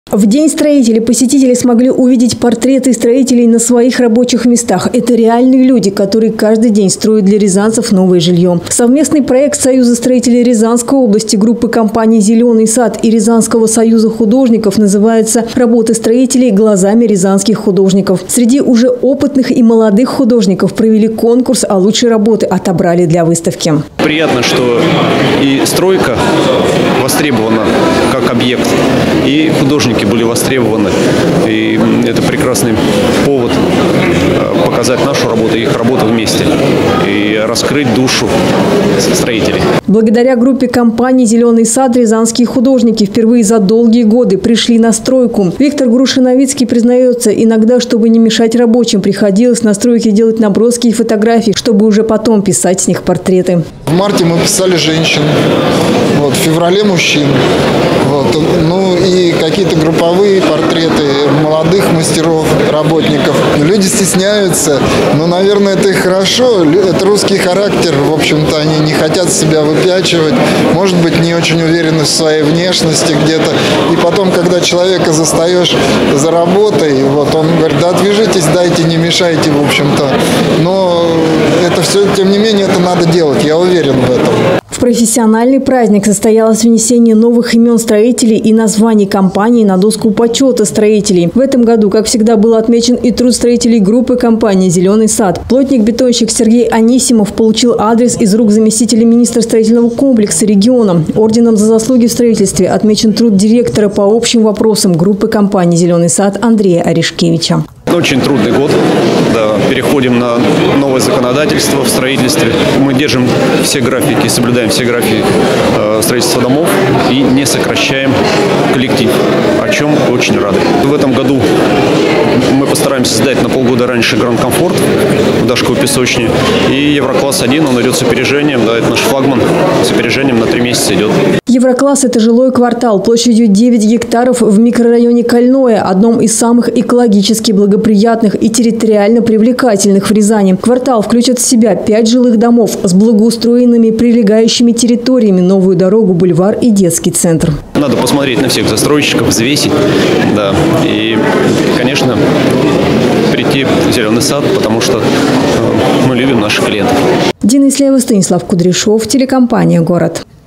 В День строителей посетители смогли увидеть портреты строителей на своих рабочих местах. Это реальные люди, которые каждый день строят для рязанцев новое жилье. Совместный проект Союза строителей Рязанской области, группы компаний «Зеленый сад» и Рязанского союза художников называется «Работы строителей глазами рязанских художников». Среди уже опытных и молодых художников провели конкурс, а лучшие работы отобрали для выставки. Приятно, что и стройка востребована как объект, и художники были востребованы. И это прекрасный повод показать нашу работу и их работу вместе и раскрыть душу строителей. Благодаря группе компаний «Зеленый сад» рязанские художники впервые за долгие годы пришли на стройку. Виктор Грушиновицкий признается, иногда, чтобы не мешать рабочим, приходилось на стройке делать наброски и фотографии, чтобы уже потом писать с них портреты. В марте мы писали женщин, в феврале мужчин. Ну и какие-то групповые портреты молодых мастеров, работников. Люди стесняются, но, наверное, это и хорошо. Это русский характер, в общем-то, они не хотят себя выпячивать, может быть, не очень уверены в своей внешности где-то. И потом, когда человека застаешь за работой, он говорит: да отвяжитесь, дайте, не мешайте, в общем-то. Но это все, тем не менее, это надо делать, я уверен в этом. В профессиональный праздник состоялось внесение новых имен строителей и названий компаний на доску почета строителей. В этом году, как всегда, был отмечен и труд строителей группы компании «Зеленый сад». Плотник-бетонщик Сергей Анисимов получил адрес из рук заместителя министра строительного комплекса региона. Орденом за заслуги в строительстве отмечен труд директора по общим вопросам группы компании «Зеленый сад» Андрея Орешкевича. Очень трудный год. Да, переходим на новое законодательство в строительстве. Мы держим все графики, соблюдаем все графики строительства домов и не сокращаем коллектив, о чем очень рады. В этом году мы постараемся сдать на полгода раньше Гранд Комфорт в Дашковой песочне. И Еврокласс 1, он идет с опережением. Да, это наш флагман. С опережением на 3 месяца идет. Еврокласс – это жилой квартал площадью 9 гектаров в микрорайоне Кольное, одном из самых экологически благоприятных и территориально привлекательных в Рязани. Квартал включит в себя 5 жилых домов с благоустроенными прилегающими территориями, новую дорогу, бульвар и детский центр. Надо посмотреть на всех застройщиков, взвесить. Да. И, конечно, прийти в «Зеленый сад», потому что мы любим наших клиентов. Дина Ислеева, Станислав Кудряшов, телекомпания «Город».